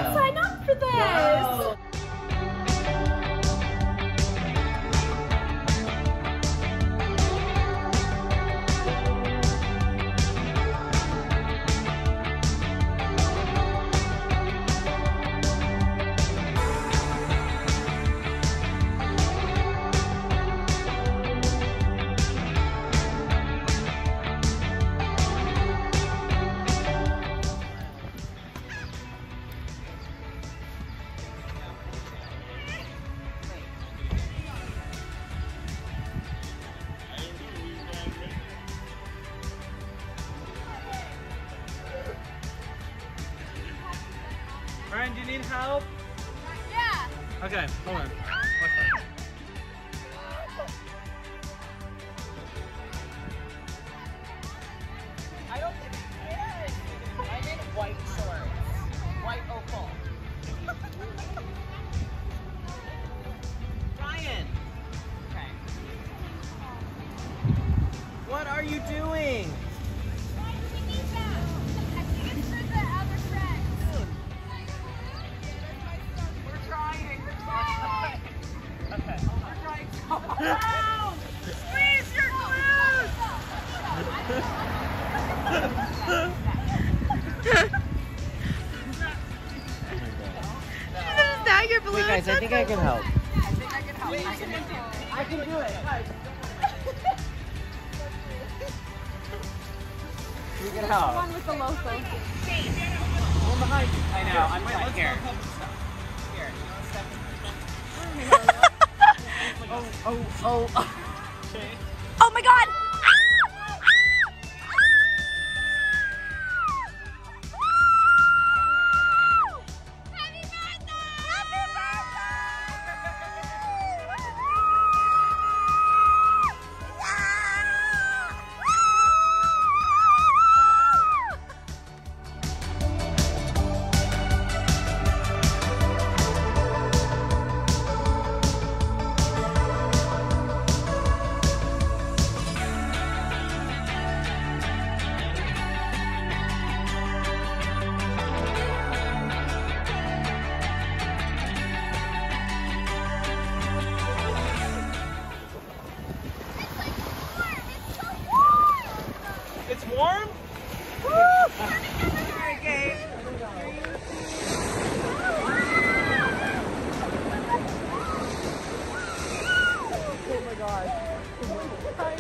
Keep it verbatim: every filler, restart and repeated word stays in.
didn't sign up for this. No. Ryan, do you need help? Yeah. Okay, hold on. I don't think it is. I need white shorts. White opal. Ryan! Okay. What are you doing? Down! Squeeze your glutes! Now you're blue. Wait guys, I think I can help. I think I can help. I can do it. I can do it. Guys. We can help. One with the local. One behind you. I know. I'm right here. Here. Oh, oh, oh. Okay. Oh my god! It's warm? Woo! Alright, Gabe. Oh my god.